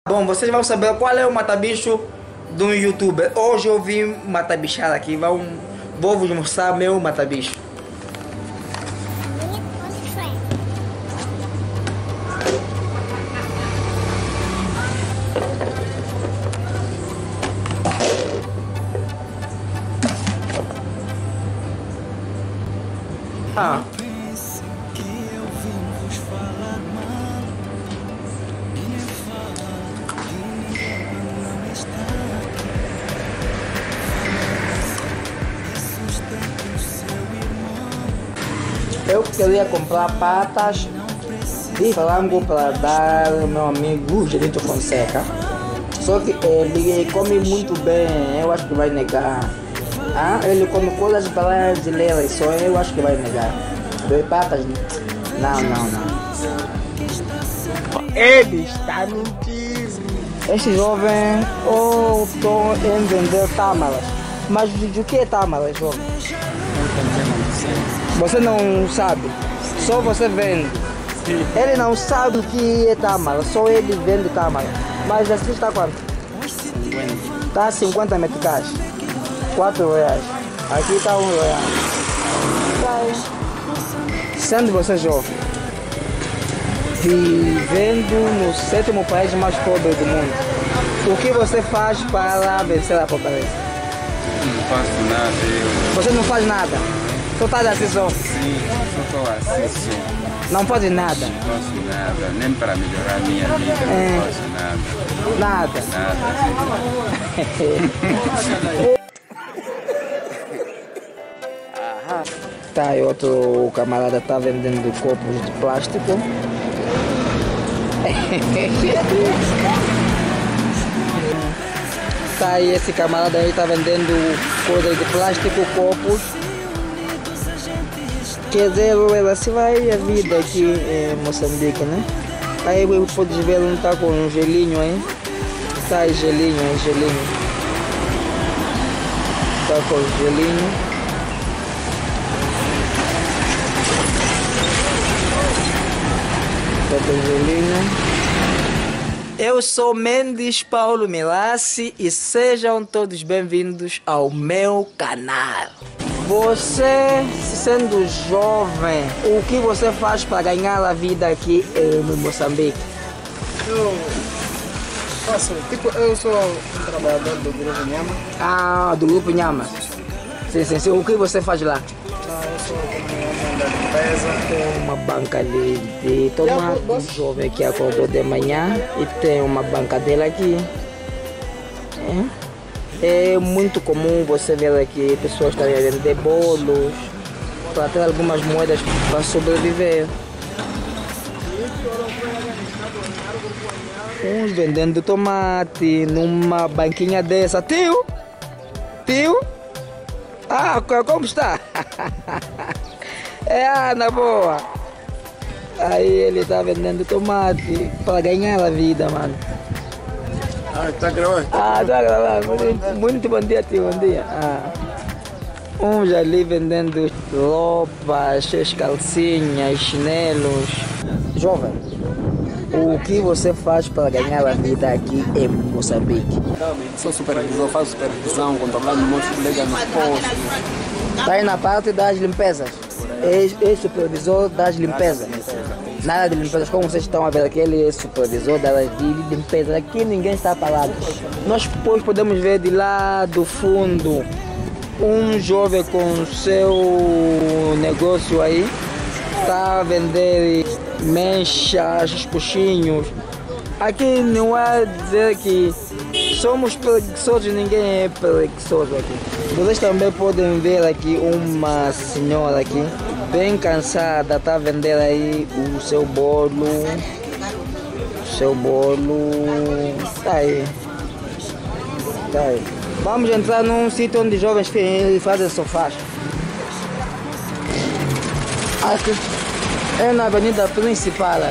Bom, vocês vão saber qual é o mata-bicho do youtuber. Hoje eu vim mata-bichar aqui. Vou vos mostrar meu mata-bicho. Ah. Eu queria comprar patas de frango para dar ao meu amigo Genito Fonseca. Só que ele come muito bem, eu acho que vai negar. Ah, ele come coisas brasileiras, só eu acho que vai negar. Dois patas? Não. Ele está mentindo. Esse jovem, eu estou em vender tâmaras. Mas de que é tâmaras, jovem? Você não sabe, só você vende. Ele não sabe o que é tâmara, só ele vende tâmara. Mas assim está quanto? 50. Está 50 meticais, 4 reais. Aqui está 1 real. Sendo você jovem, vivendo no 7º país mais pobre do mundo, o que você faz para vencer a pobreza? Não faço nada, Você não faz nada? Só está assim só? Sim, só estou assim só. Não faz nada? Não faço nada, nem para melhorar a minha vida, não faço nada. Nada? Nada, Tá, e outro camarada tá vendendo copos de plástico. Tá, e esse camarada aí tá vendendo coisas de plástico, copos. Quer dizer, assim vai a vida aqui em Moçambique, né? Aí pode ver um tá com um gelinho aí. Tá aí gelinho. Tá com gelinho. Eu sou Mendes Paulo Melassi e sejam todos bem-vindos ao meu canal. Você, sendo jovem, o que você faz para ganhar a vida aqui no Moçambique? Eu sou um trabalhador do Grupo Nhama. Ah, do Grupo Nhama. Sim. O que você faz lá? Eu sou como da limpeza. Tem uma banca de tomate, um jovem que acordou de manhã e tem uma banca dele aqui. É muito comum você ver aqui pessoas estarem a vender bolos, para ter algumas moedas para sobreviver. Uns vendendo tomate numa banquinha dessa. Tio? Ah, como está? Na boa. Aí ele tá vendendo tomate para ganhar a vida, mano. Tá gravando? Tá gravando. Muito bom dia, tio. Bom dia. Uns ali vendendo roupas, calcinhas, chinelos. Jovem, o que você faz para ganhar a vida aqui em Moçambique? Sou supervisor, faço supervisão, controlando meus colegas nos postos. Tá aí na parte das limpezas. É supervisor das limpezas. Na área de limpeza, como vocês estão a ver aqui, ele é supervisor da área de limpeza. Aqui ninguém está parado. Nós depois podemos ver de lá do fundo um jovem com seu negócio aí. Está a vender mechas, puxinhos. Aqui não é dizer que somos preguiçosos, ninguém é preguiçoso aqui. Vocês também podem ver aqui uma senhora aqui, bem cansada, está a vender aí o seu bolo. Tá aí. Vamos entrar num sítio onde jovens fazem sofás. Aqui é na avenida principal.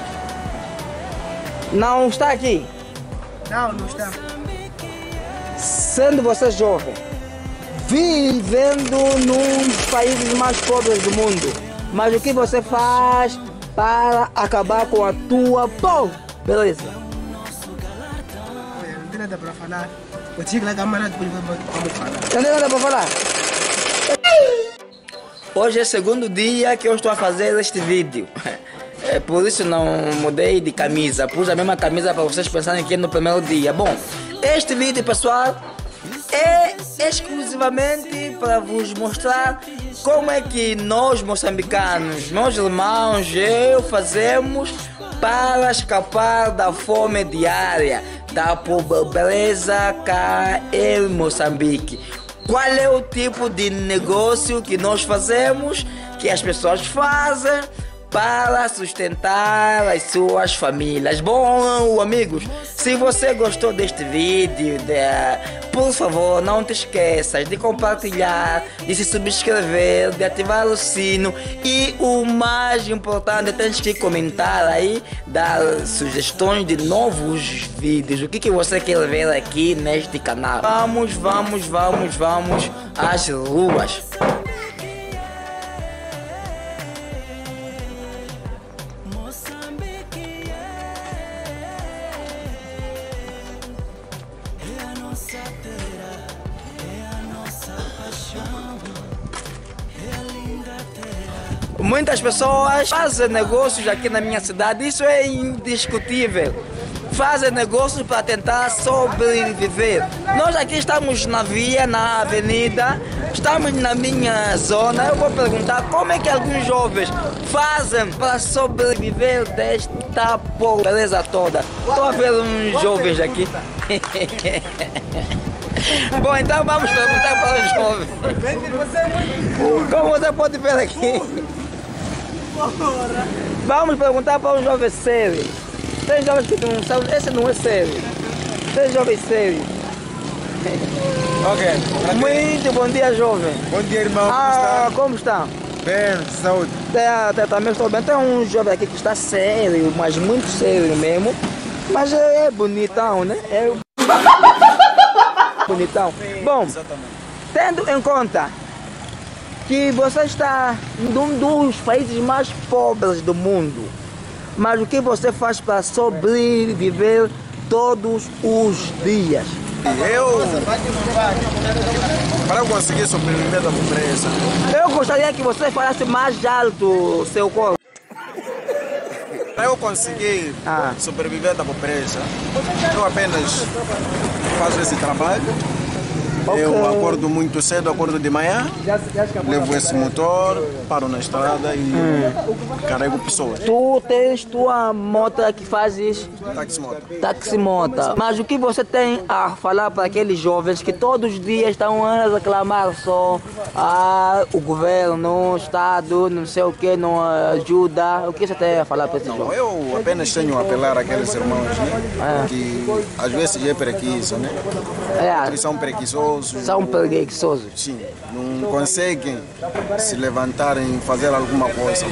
Não está aqui? Não está. Sendo você jovem, vivendo num dos países mais pobres do mundo, mas o que você faz para acabar com a tua pobreza? nada para falar. Eu chego lá, camarada, depois vamos falar. Não tem nada para falar? Hoje é o segundo dia que eu estou a fazer este vídeo. É por isso não mudei de camisa. Pus a mesma camisa para vocês pensarem que é no primeiro dia. Bom, este vídeo, pessoal, é exclusivamente para vos mostrar como é que nós moçambicanos, meus irmãos, eu fazemos para escapar da fome diária, da pobreza cá em Moçambique. Qual é o tipo de negócio que nós fazemos, que as pessoas fazem para sustentar as suas famílias? Bom, amigos, se você gostou deste vídeo, por favor, não te esqueças de compartilhar, de se subscrever, de ativar o sino e o mais importante, tens que comentar aí, dar sugestões de novos vídeos. O que você quer ver aqui neste canal? Vamos às ruas. Muitas pessoas fazem negócios aqui na minha cidade, isso é indiscutível. Fazem negócios para tentar sobreviver. Nós aqui estamos na via, na avenida, estamos na minha zona. Eu vou perguntar como é que alguns jovens fazem para sobreviver desta pobreza toda. Estou a ver uns jovens aqui. Bom, então vamos perguntar para os jovens. Como você pode ver aqui, vamos perguntar para os jovens sérios. Tem jovens que não sabem, esse não é sério. Tem jovens sérios. Ok. Muito bom dia, jovem. Bom dia, irmão. Como está? Bem, saúde. Também estou bem. Tem um jovem aqui que está sério, mas muito sério mesmo. Mas é bonitão, né? É bonitão. Bom, tendo em conta que você está num dos países mais pobres do mundo, mas o que você faz para sobreviver todos os dias? Para eu conseguir sobreviver da pobreza, eu gostaria que você falasse mais alto o seu corpo. para eu conseguir sobreviver da pobreza, eu apenas faço esse trabalho. Okay. Eu acordo muito cedo, acordo de manhã, levo esse motor, paro na estrada e carrego pessoas. Tu tens tua moto que fazes taxi-moto. Mas o que você tem a falar para aqueles jovens que todos os dias estão a reclamar só o governo, o Estado, não sei o que, não ajuda? O que você tem a falar para esses jovens? Eu apenas tenho a apelar àqueles irmãos, né? Que às vezes é preguiça, né? Eles são preguiçosos. São preguiçosos. Sim, não conseguem se levantarem e fazer alguma coisa.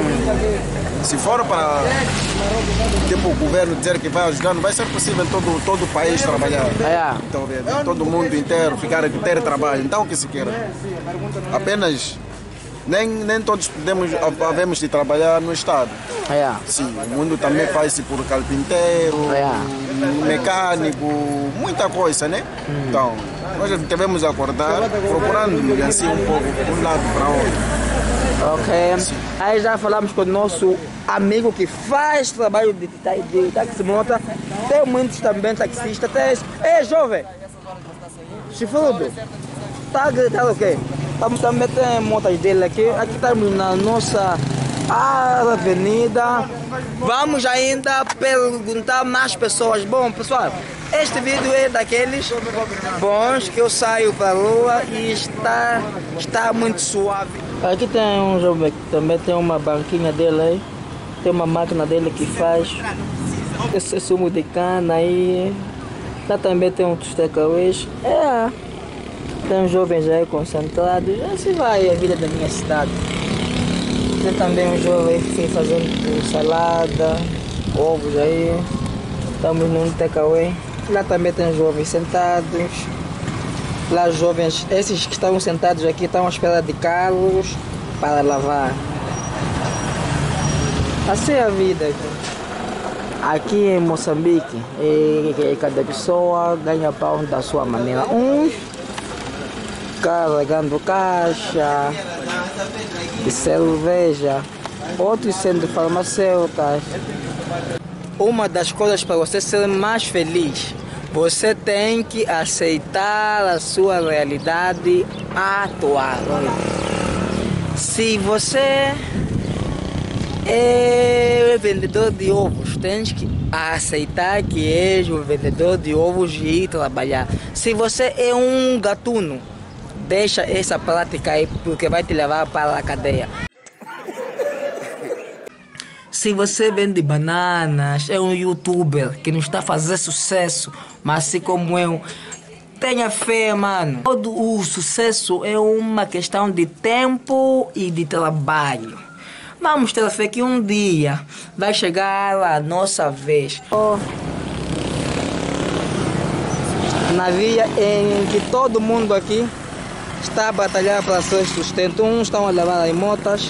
Se for para tipo, o governo dizer que vai ajudar, não vai ser possível todo o país trabalhar. Então, todo mundo inteiro ter trabalho. Então o que se quer? Apenas nem todos havemos de trabalhar no Estado. Sim, o mundo também faz-se por carpinteiro, mecânico, muita coisa, né? Então, nós devemos acordar procurando assim um pouco de um lado para outro. Ok. Sim. Aí já falamos com o nosso amigo que faz trabalho de taxi-moto. Tem muitos também taxistas. Ei, jovem! Chifrudo! Tá a gritar o quê? Também tem motas dele aqui. Aqui estamos na nossa avenida. Vamos ainda perguntar mais pessoas. Bom, pessoal, este vídeo é daqueles bons que eu saio para a rua e está muito suave. Aqui tem um jovem que também tem uma banquinha dele aí. Tem uma máquina dele que faz esse sumo de cana aí. Lá também tem outros takeaways. Tem jovens aí concentrados. Assim vai a vida da minha cidade. Tem também um jovem que fica fazendo salada, ovos aí. Estamos num takeaway. Lá também tem jovens sentados. Lá jovens, esses que estão sentados aqui estão à espera de carros para lavar. Assim é a vida aqui. Aqui em Moçambique, cada pessoa ganha pão da sua maneira. Uns carregando caixa de cerveja, outros sendo farmacêuticas. Uma das coisas para você ser mais feliz, você tem que aceitar a sua realidade atual. Se você é vendedor de ovos, tens que aceitar que és um vendedor de ovos e ir trabalhar. Se você é um gatuno, deixa essa prática aí, porque vai te levar para a cadeia. Se você vende bananas, é um youtuber que não está a fazer sucesso, mas assim como eu, tenha fé, mano. Todo o sucesso é uma questão de tempo e de trabalho. Vamos ter fé que um dia vai chegar a nossa vez. Na via em que todo mundo aqui está a batalhar para seu sustento. Uns estão a levar as motas.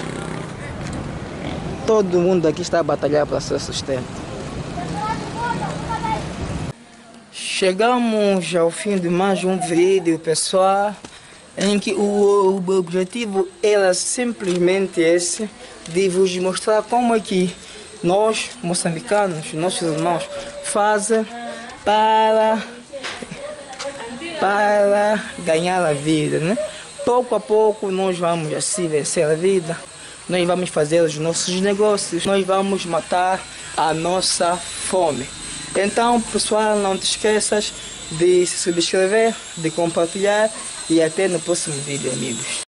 Todo mundo aqui está a batalhar para seu sustento. Chegamos ao fim de mais um vídeo, pessoal, em que o objetivo era simplesmente esse, de vos mostrar como é que nós, moçambicanos, nossos irmãos, fazem para ganhar a vida, né? Pouco a pouco nós vamos assim vencer a vida, nós vamos fazer os nossos negócios, nós vamos matar a nossa fome. Então, pessoal, não te esqueças de se subscrever, de compartilhar e até no próximo vídeo, amigos.